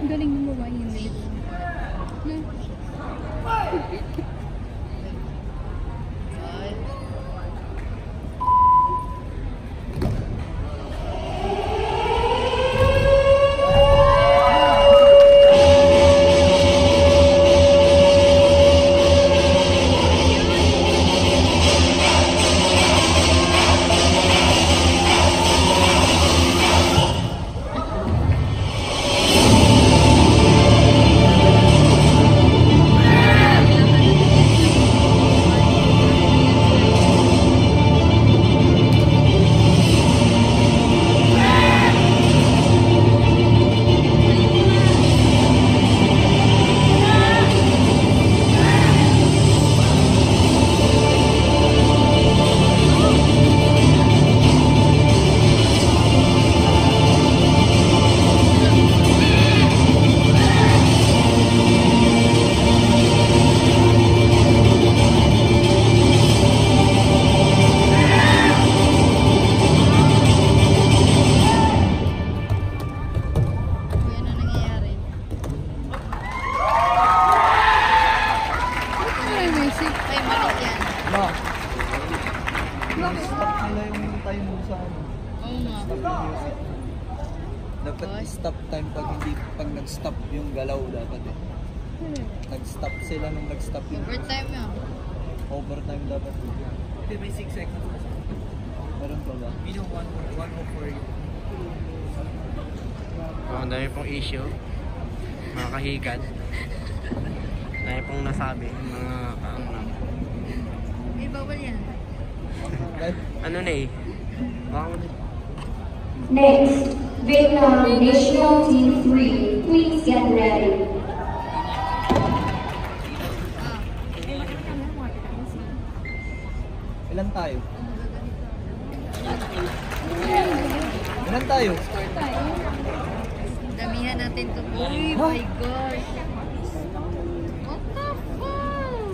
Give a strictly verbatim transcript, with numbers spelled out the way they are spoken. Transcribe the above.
Galing mo ba yung lead? Dapat stop time pag hindi pag nag-stop yung galaw dapat eh. Nag-stop sila nung nag-stop yung overtime yun. Overtime dapat. Hindi, may six seconds. Meron pa ba? You know, one oh four yun. Oh, ang dami pong issue. Mga kahigan. Ang dami pong nasabi. Mga ano. Eh, bawal yan. Ano na eh? Baka mo Next, Vietnam National Team three, please get ready. Ilan tayo? Ilan tayo? Damihan natin to. Oh my gosh.